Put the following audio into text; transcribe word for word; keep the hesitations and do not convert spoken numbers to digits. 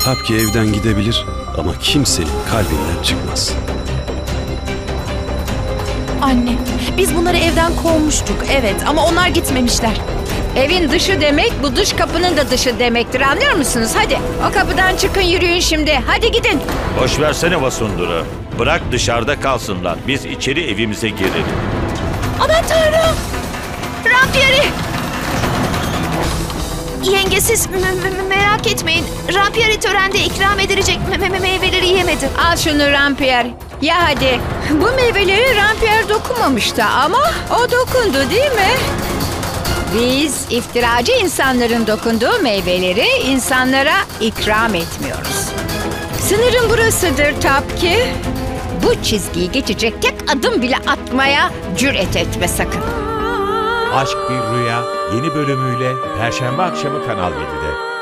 Tapki evden gidebilir ama kimsenin kalbinden çıkmaz. Anne, biz bunları evden kovmuştuk, evet, ama onlar gitmemişler. Evin dışı demek, bu dış kapının da dışı demektir, anlıyor musunuz? Hadi o kapıdan çıkın, yürüyün şimdi. Hadi gidin. Boş versene Vasundura. Bırak dışarıda kalsınlar. Biz içeri evimize girelim. Aman Tanrım! Rampieri! Yenge siz me- me- merak etmeyin. Rampieri törende ikram edilecek me- me- meyveleri yemedi. Al şunu Rampier. Ya hadi. Bu meyveleri Rampier dokunmamıştı ama o dokundu değil mi? Biz iftiracı insanların dokunduğu meyveleri insanlara ikram etmiyoruz. Sınırın burasıdır Tapki. Bu çizgiyi geçecek tek adım bile atmaya cüret etme sakın. Aşk Bir Rüya yeni bölümüyle Perşembe akşamı Kanal yedide.